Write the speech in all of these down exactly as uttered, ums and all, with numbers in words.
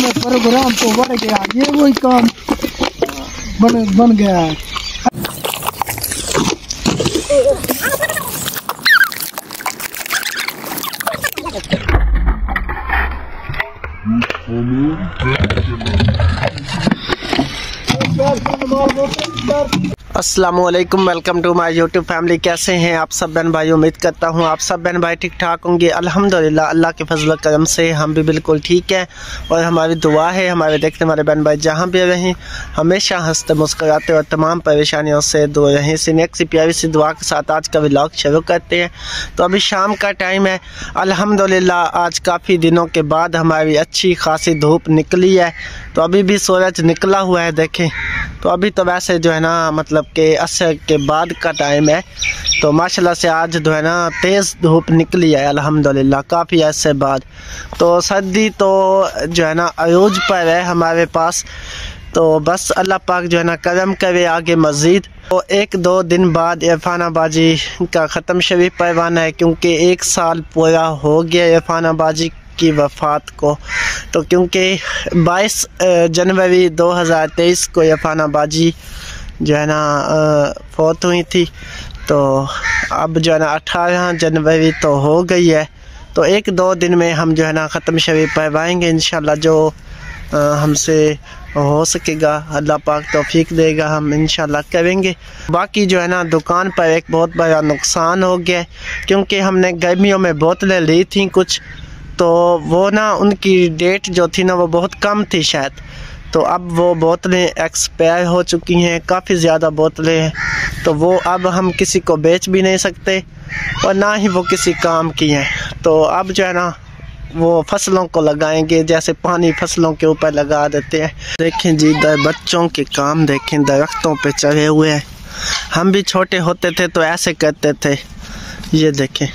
अपने प्रोग्राम को बढ़ गया, ये वही काम बन बन गया है। अस्सलामुअलैकुम, welcome to my YouTube family. कैसे हैं आप सब बहन भाई? उम्मीद करता हूं आप सब बहन भाई ठीक ठाक होंगे। अल्हम्दुलिल्लाह, अल्लाह के फजल करम से हम भी बिल्कुल ठीक हैं और हमारी दुआ है हमारे देखने वाले बहन भाई जहां भी रहें हमेशा हंसते मुस्कुराते और तमाम परेशानियों से दूर रहें। इसी नेक सी प्यारी सी दुआ के साथ आज का व्लॉग शुरू करते हैं। तो अभी शाम का टाइम है। अल्हम्दुलिल्लाह आज काफ़ी दिनों के बाद हमारी अच्छी खासी धूप निकली है। तो अभी भी सूरज निकला हुआ है, देखें। तो अभी तो वैसे जो है ना मतलब कि असर के बाद का टाइम है, तो माशाल्लाह से आज जो है ना तेज़ धूप निकली है अल्हम्दुलिल्लाह काफ़ी अरसे बाद। तो सर्दी तो जो है ना अरूज पर है हमारे पास। तो बस अल्लाह पाक जो है ना करम करे आगे मज़ीद। तो एक दो दिन बाद इरफानाबाजी का ख़त्म शरीफ परवाना है, क्योंकि एक साल पूरा हो गया इरफानाबाजी की वफ़ात को। तो क्योंकि बाईस जनवरी दो हज़ार तेईस को इरफानाबाजी जो है ना फौत हुई थी। तो अब जो है ना अठारह जनवरी तो हो गई है। तो एक दो दिन में हम जो है ना ख़त्म शरीफ पढ़वाएंगे इंशाल्लाह, जो हमसे हो सकेगा अल्लाह पाक तौफीक देगा हम इंशाल्लाह करेंगे। बाकी जो है ना दुकान पर एक बहुत बड़ा नुकसान हो गया, क्योंकि हमने गर्मियों में बोतलें ली थी कुछ, तो वो ना उनकी डेट जो थी ना वो बहुत कम थी शायद। तो अब वो बोतलें एक्सपायर हो चुकी हैं, काफ़ी ज़्यादा बोतलें हैं। तो वो अब हम किसी को बेच भी नहीं सकते और ना ही वो किसी काम की हैं। तो अब जो है ना वो फसलों को लगाएंगे, जैसे पानी फसलों के ऊपर लगा देते हैं। देखें जी इधर बच्चों के काम देखें, दरख्तों पे चढ़े हुए हैं। हम भी छोटे होते थे तो ऐसे करते थे। ये देखें,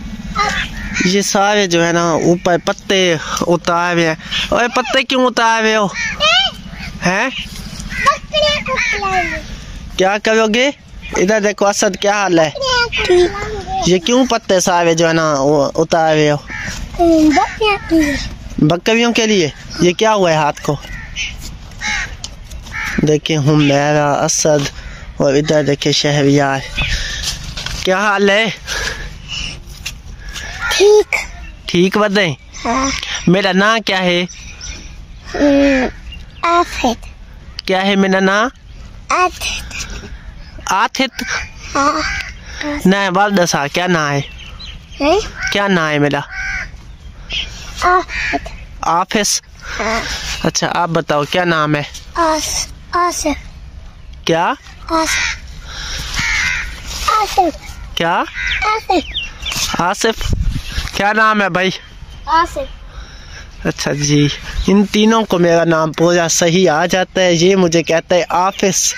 ये सारे जो है ना ऊपर पत्ते उतारे हैं। और पत्ते क्यों उतारे हो हैं? क्या करोगे? इधर देखो असद, क्या हाल है? ये क्यों पत्ते सारे जो है ना वो उतारे हो? बकरियों के लिए। ये क्या हुआ है हाथ को? देखिए हुमैरा, असद और इधर देखिए शहरियार। क्या हाल है? ठीक ठीक बताएं। हाँ। मेरा नाम क्या है? आथित। क्या है मेरा नाम? आथित। आथित? हाँ। नहीं वालदा सा क्या नाम है? है? क्या नाम है मेरा? आफिस। आफिस? हाँ। अच्छा आप बताओ क्या नाम है? आस आसिफ। क्या? आसिफ। आसिफ। क्या? आसिफ। आसिफ। क्या नाम है भाई? आसिफ। अच्छा जी, इन तीनों को मेरा नाम पूरा सही आ जाता है। ये मुझे कहता है आफिस।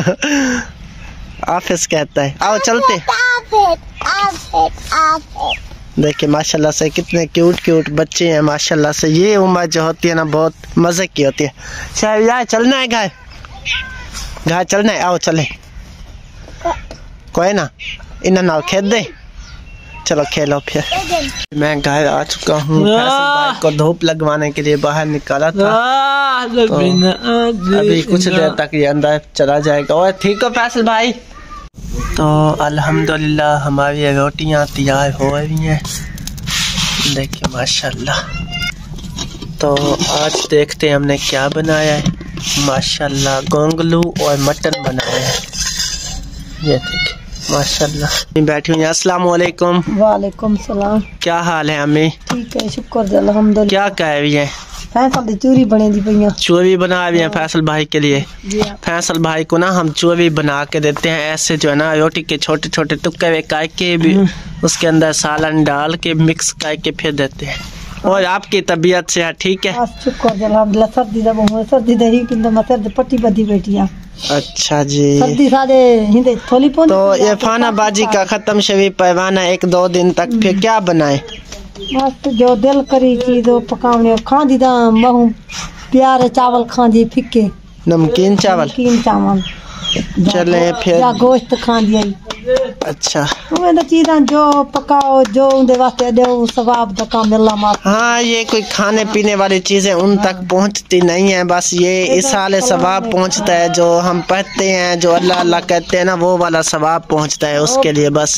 आफिस कहता है। आओ चलते। आफिस, आफिस, आफिस। देखिए माशाल्लाह से कितने क्यूट क्यूट बच्चे हैं माशाल्लाह से। ये उम्र जो होती है ना बहुत मजे की होती है। शायद चलना है घर घर चलना है, आओ चले। कोई ना इन्हें ना खेद दे, चलो खेलो फिर। मैं घर आ चुका हूँ, को धूप लगवाने के लिए बाहर निकाला था। तो अभी कुछ देर तक ये अंदर चला जाएगा। और ठीक हो फैसल भाई? तो अल्हम्दुलिल्लाह हमारी रोटियाँ तैयार हो रही हैं, देखिए माशाल्लाह। तो आज देखते हैं हमने क्या बनाया है। माशाल्लाह गोंगलू और मटन बनाया है, ये देखिए माशाल्लाह। बैठी हुई। अस्सलाम वालेकुम। वालेकुम सलाम। क्या हाल है अम्मी? ठीक है शुक्र अल्हम्दुलिल्लाह। क्या कह रही है? फैसल दी चूरी बने दी पईया। चूरी बना रही है फैसल भाई के लिए। फैसल भाई को ना हम चूरी बना के देते हैं ऐसे जो है ना, रोटी के छोटे छोटे टुकड़े करके भी उसके अंदर सालन डाल के मिक्स करके फिर देते हैं। और आपकी तबीयत से ठीक है? शुक्र अल्हम्दुलिल्लाह। सर्दी दा बहुत सर्दी दा ही किंदा मसर पट्टी बदी बैठिया। अच्छा जी। सर्दी सादे हिंदे थोली पोन। तो इरफानाबाजी का खत्म शरीफ परवाना एक दो दिन तक, फिर क्या बनाए? मस्त जो दिल करी की जो पकावने खांदी दा महू प्यारे चावल खांदी, फिक्के नमकीन चावल। नमकीन चावल चले फिर या गोश्त खांदी आई। अच्छा उन्हें चीज़ां जो पकाओ जो उनके वास्ते दो सवाब दा काम अल्लाह माफ। हाँ, ये कोई खाने पीने वाली चीजें उन तक पहुंचती नहीं है, बस ये इस साल सवाब पहुंचता है। जो हम पढ़ते हैं, जो अल्लाह अल्लाह कहते हैं ना, वो वाला सवाब पहुंचता है उसके लिए बस।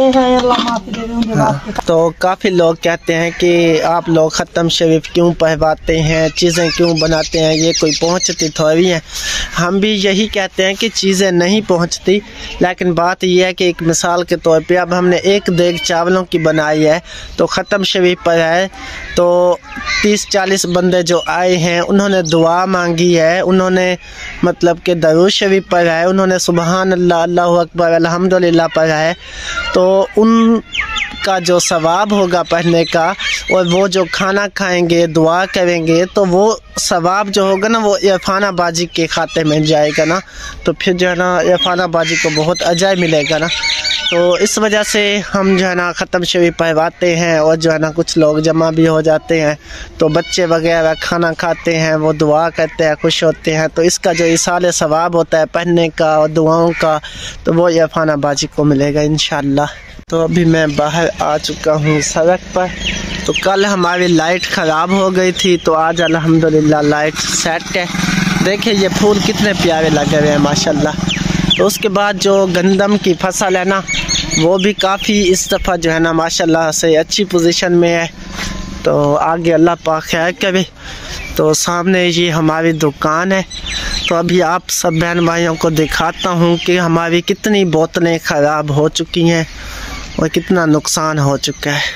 हाँ, तो काफी लोग कहते हैं कि आप लोग ख़त्म शरीफ क्यों पढ़वाते हैं, चीज़ें क्यों बनाते हैं, ये कोई पहुंचती थोड़ी है। हम भी यही कहते हैं कि चीज़ें नहीं पहुंचती, लेकिन बात यह है कि एक मिसाल के तौर पे अब हमने एक देग चावलों की बनाई है तो ख़त्म शरीफ पर है, तो तीस चालीस बंदे जो आए हैं उन्होंने दुआ मांगी है, उन्होंने मतलब कि दरूद शरीफ पढ़ा है, उन्होंने सुबहान अल्लाह अल्लाहु अकबर अल्हम्दुलिल्लाह पढ़ा है, तो उन का जो सवाब होगा पढ़ने का और वो जो खाना खाएंगे दुआ करेंगे तो वो सवाब जो होगा ना वो इरफाना बाजी के खाते में जाएगा ना, तो फिर जो है ना इरफाना बाजी को बहुत अजर मिलेगा ना। तो इस वजह से हम जो है ना ख़त्म शरीफ पढ़वाते हैं और जो है ना कुछ लोग जमा भी हो जाते हैं, तो बच्चे वगैरह खाना खाते हैं, वो दुआ करते हैं, खुश होते हैं, तो इसका जो इसाले सवाब होता है पढ़ने का और दुआओं का, तो वो इरफाना बाजी को मिलेगा इंशाअल्लाह। तो अभी मैं बाहर आ चुका हूँ सड़क पर। तो कल हमारी लाइट ख़राब हो गई थी, तो आज अल्हम्दुलिल्लाह लाइट सेट है। देखिए ये फूल कितने प्यारे लगे हुए हैं माशाल्लाह। तो उसके बाद जो गंदम की फसल है ना, वो भी काफ़ी इस दफ़ा जो है ना माशाल्लाह से अच्छी पोजीशन में है। तो आगे अल्लाह पाक खैर करे। तो सामने ये हमारी दुकान है। तो अभी आप सब बहन भाइयों को दिखाता हूँ कि हमारी कितनी बोतलें ख़राब हो चुकी हैं और कितना नुकसान हो चुका है।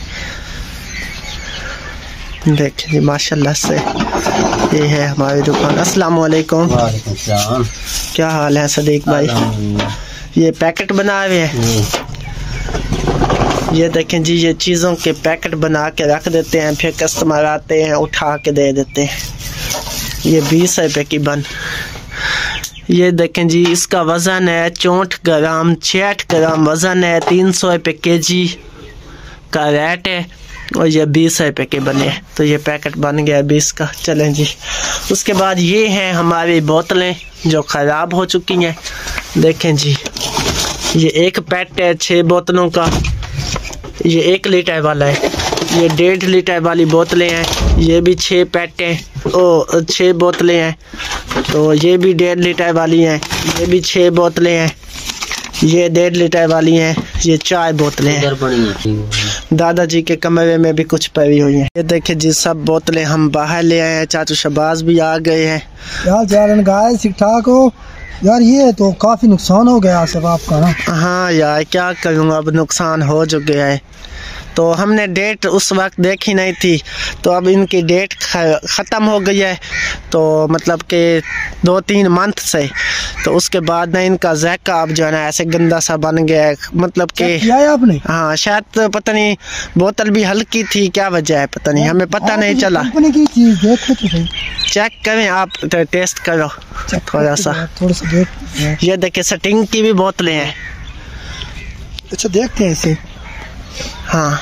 देखिए जी माशाल्लाह से ये है हमारी दुकान। अस्सलाम वालेकुम। वालेकुम सलाम। क्या हाल है सदीक भाई? ये पैकेट बना रहे हैं, ये देखें जी, ये चीज़ों के पैकेट बना के रख देते हैं, फिर कस्टमर आते हैं उठा के दे देते हैं। ये बीस रुपए की बन। ये देखें जी, इसका वज़न है चौंठ ग्राम, छियाठ ग्राम वज़न है, तीन सौ रुपये के जी का रेट है और ये बीस रुपये के बने। तो ये पैकेट बन गया बीस का। चलें जी, उसके बाद ये हैं हमारी बोतलें जो ख़राब हो चुकी हैं। देखें जी, ये एक पैकेट है छः बोतलों का, ये एक लीटर वाला है, ये डेढ़ लीटर वाली बोतलें हैं, ये भी छः पैकेट हैं, ओ छः बोतलें हैं। तो ये भी डेढ़ लीटर वाली हैं, ये भी छः बोतलें हैं, ये डेढ़ लीटर वाली हैं, ये चार बोतलें हैं। दादाजी के कमरे में भी कुछ पड़ी हुई हैं। ये देखिए जी, सब बोतलें हम बाहर ले आए हैं। चाचू शबाज भी आ गए हैं। यार चालन गाय ठीक ठाक हो? यार ये तो काफ़ी नुकसान हो गया सब आपका ना। हाँ यार क्या करूँगा, अब नुकसान हो जो गया है। तो हमने डेट उस वक्त देखी नहीं थी, तो अब इनकी डेट ख़त्म हो गई है, तो मतलब कि दो तीन मंथ से। तो उसके बाद ना इनका ज़ायका अब जो है ना ऐसे गंदा सा बन गया है, मतलब कि आपने हाँ शायद तो पता नहीं, बोतल भी हल्की थी, क्या वजह है पता नहीं, हमें पता नहीं चला। की चीज़ देखो तो सही, चेक करें आप, तो टेस्ट करो थोड़ा सा। थोड़ा सा देख। ये देखिए स्टिंग की भी बोतलें हैं। अच्छा देखते हैं इसे। हाँ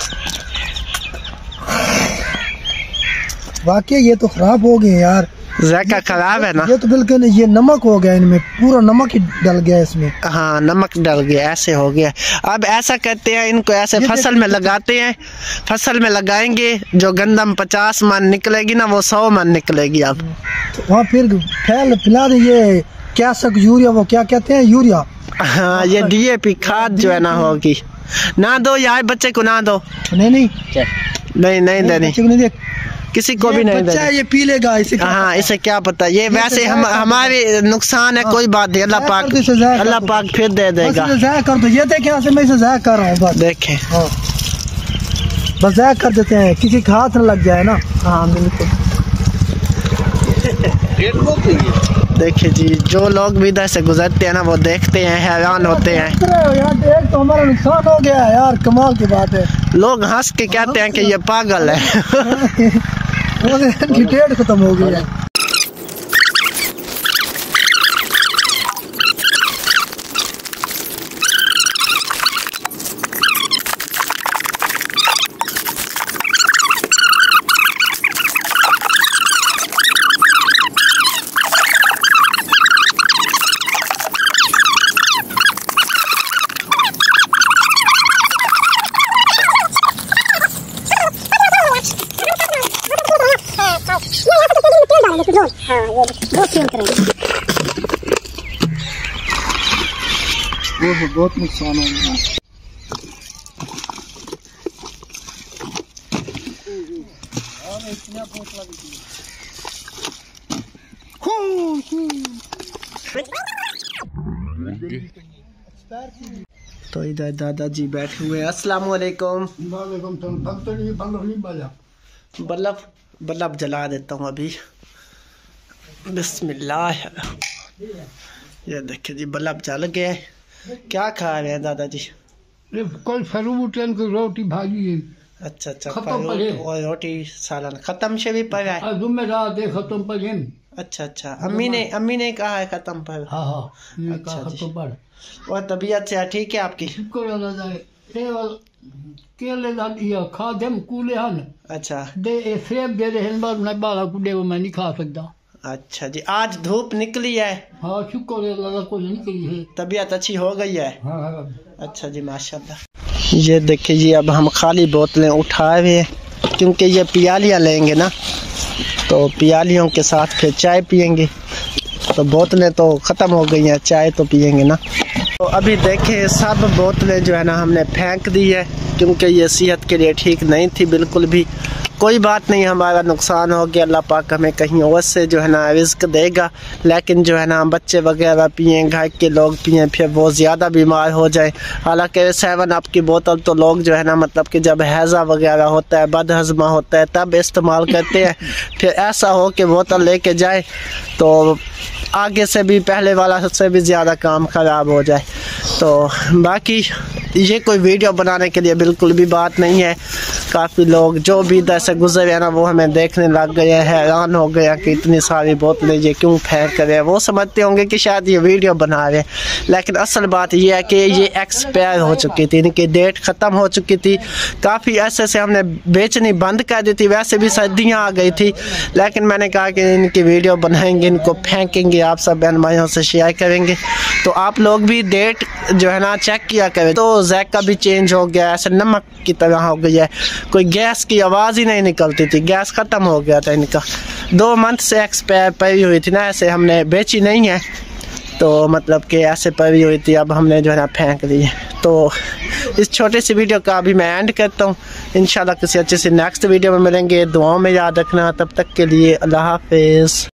वाकई ये तो खराब हो गए यार। ज़ायका खराब है ना, ये तो बिल्कुल ये नमक हो गया, इनमें पूरा नमक ही डल गया इसमें। हाँ नमक डल गया, ऐसे हो गया। अब ऐसा करते हैं, इनको ऐसे फसल में लगाते हैं, फसल में लगाएंगे, जो गंदम पचास मन निकलेगी ना वो सौ मन निकलेगी। अब तो वहाँ फिर फैल फिलहाल ये क्या सक यूरिया, वो क्या कहते हैं यूरिया, हाँ ये डी ए पी खाद जो है ना होगी। ना दो यार बच्चे को, ना दो। नहीं नहीं नहीं नहीं देनी, किसी को भी नहीं देना। ये पी लेगा इसे। हाँ इसे क्या पता, ये वैसे हम हमारे नुकसान है, कोई बात नहीं, अल्लाह पाक अल्लाह पाक फिर दे देगा। ज़ाया कर दो, ये देखे यहाँ से मैं इसे ज़ाया कर रहा हूँ बस। देखें हाँ बस ज़ाया कर देते हैं, किसी का हाथ न लग जाए ना। हाँ बिल्कुल। देखिए जी, जो लोग भी इधर से गुजरते हैं ना वो देखते हैं, हैरान होते हैं। यार देख तो हमारा नुकसान हो गया यार, कमाल की बात है। लोग हंस के कहते हैं कि ये पागल है। डेट खत्म हो गई है। हाँ ये बहुत सेल करेंगे। वो बहुत नुकसान हो गया। तो इधर दादाजी बैठे हुए हैं। अस्सलाम वालेकुम। बल्लभ बल्लभ जला देता हूँ अभी। बिस्मिल्लाह। ये देखिए जी बल्लभ जल गया है। क्या खा रहे हैं दादाजी? कोई फरूट की रोटी भाजी है। अच्छा अच्छा, फरूट और रोटी सालन खत्म से भी पड़ा है। खत्म पर। अच्छा अच्छा, अम्मी ने अम्मी ने कहा है खत्म पर। हाँ हाँ, अच्छा जी। और तबीयत से ठीक है आपकी? केले खा दे कूले हन। अच्छा दे सेब दे रहे हैं बाला कुडे वो मैं नहीं खा सकता। अच्छा जी, आज धूप निकली है। हाँ शुक्र है अल्लाह को निकली है। तबीयत अच्छी हो गई है। हाँ हाँ। अच्छा जी माशाल्लाह। ये देखिए जी, अब हम खाली बोतलें उठाए हुए हैं क्योंकि ये पियालियाँ लेंगे ना, तो पियालियों के साथ फिर चाय पियेंगे। तो बोतलें तो ख़त्म हो गई हैं, चाय तो पियेंगे ना। तो अभी देखें सब बोतलें जो है ना हमने फेंक दी है क्योंकि ये सेहत के लिए ठीक नहीं थी बिल्कुल भी। कोई बात नहीं, हमारा नुकसान हो गया, अल्लाह पाक हमें कहीं और से जो है ना रिज़्क देगा। लेकिन जो है ना बच्चे वगैरह पिए, घर के लोग पिए, फिर वो ज़्यादा बीमार हो जाए। हालांकि सेवन अप की बोतल तो लोग जो है ना मतलब कि जब हैज़ा वगैरह होता है, बदहज़मा होता है, तब इस्तेमाल करते हैं। फिर ऐसा हो कि बोतल लेके जाए तो आगे से भी पहले वाला से भी ज़्यादा काम ख़राब हो जाए। तो बाकी ये कोई वीडियो बनाने के लिए बिल्कुल भी बात नहीं है। काफ़ी लोग जो भी इधर से गुजरे हैं ना वो हमें देखने लग गए हैं, हैरान हो गया कि इतनी सारी बोतलें ये क्यों फेंक रहे हैं। वो समझते होंगे कि शायद ये वीडियो बना रहे हैं, लेकिन असल बात ये है कि ये एक्सपायर हो चुकी थी, इनकी डेट ख़त्म हो चुकी थी। काफ़ी ऐसे से हमने बेचनी बंद कर दी थी, वैसे भी सर्दियाँ आ गई थी, लेकिन मैंने कहा कि इनकी वीडियो बनाएंगे, इनको फेंकेंगे, आप सब बहन भाइयों से शेयर करेंगे। तो आप लोग भी डेट जो है ना चेक किया करें। तो जैका भी चेंज हो गया, ऐसे नमक की तरह हो गई है, कोई गैस की आवाज़ ही नहीं निकलती थी, गैस ख़त्म हो गया था इनका। दो मंथ से एक्सपायर पड़ी हुई थी ना, ऐसे हमने बेची नहीं है, तो मतलब कि ऐसे पड़ी हुई थी, अब हमने जो है ना फेंक दी है। तो इस छोटे सी वीडियो का अभी मैं एंड करता हूँ। इंशाल्लाह किसी अच्छे से नेक्स्ट वीडियो में मिलेंगे। दुआओं में याद रखना। तब तक के लिए अल्लाह हाफिज़।